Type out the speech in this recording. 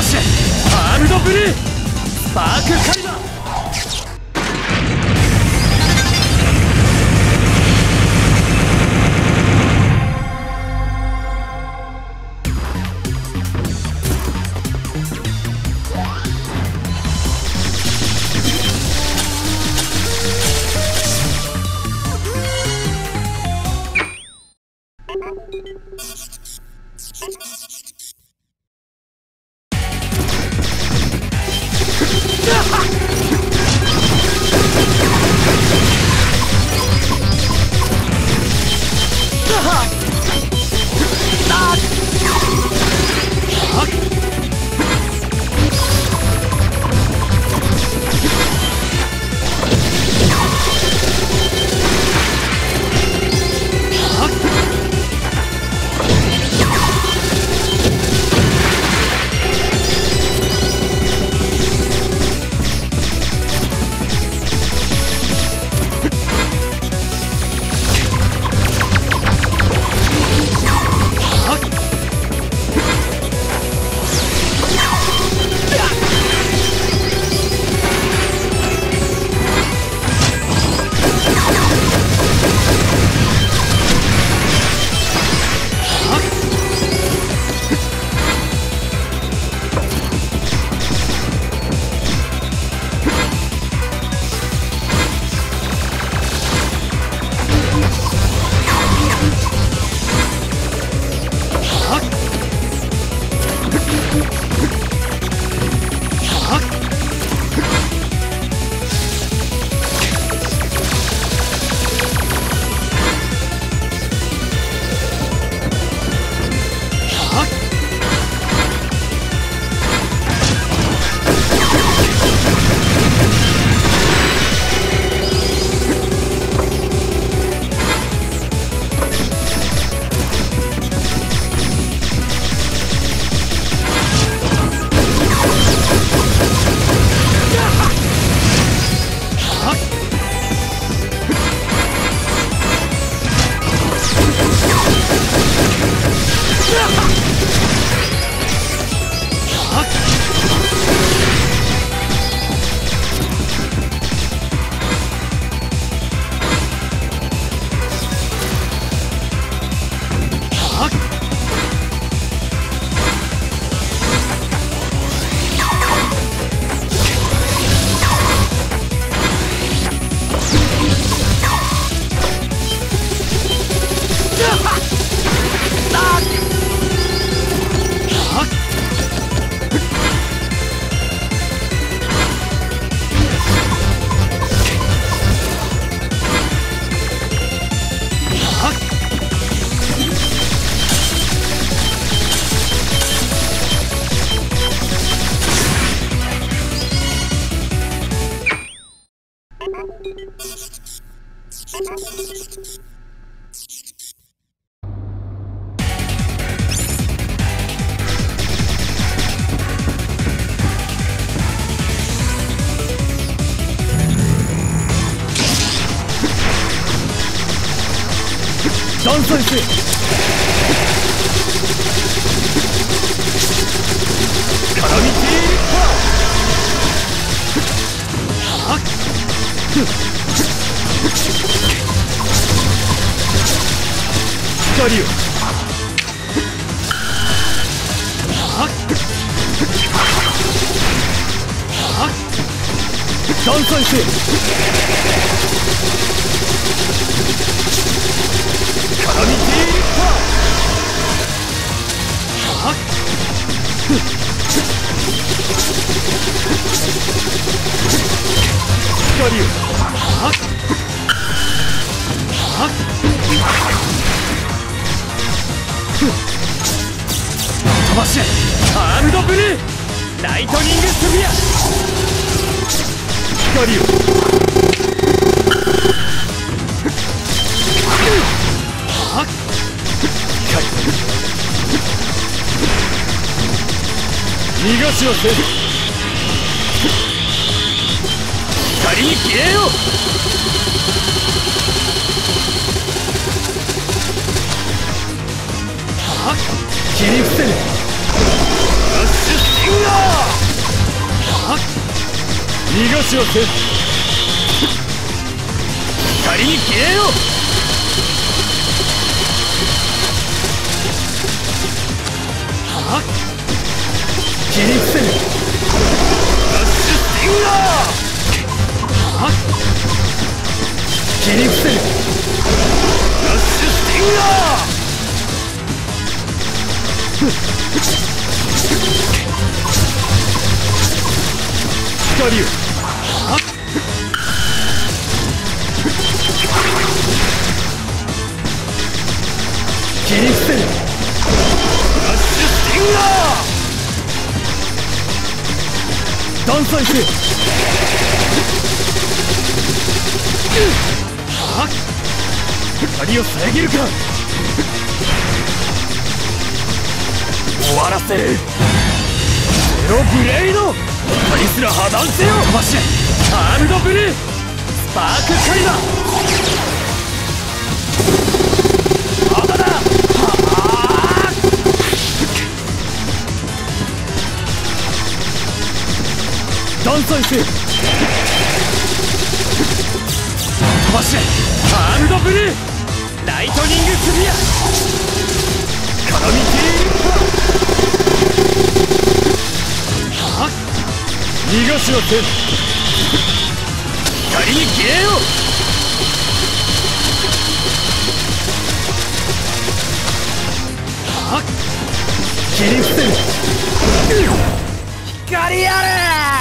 ばしアームドブルースパークカリバー。 断罪せよ。カラミティパー。光よ。断罪せよ。カラミティパー。光よ。飛ばしアームドブルーライトニングスフィア。光よ。逃がしはせん。光に消えよう。切り伏せる。ラッシュシンガー。 がしはせん。 光に消えよ。はっ切り伏せる。 ラッシュスティンガー。はっ切り伏せる。 ラッシュスティンガー。 光を。 はっ切り伏せる。 ラッシュスティンガー。 断裁せ。 はっ光を遮るか。終わらせる。ゼロブレイド。 光すら破断せよ。 飛ばしアームドブルースパークカリバまだだ。はあ断裁せ。飛ばしアームドブルーライトニングスフィアカラミティはっ逃がしはせん。 光に消えよ。はっ切り伏せる。 光あれ。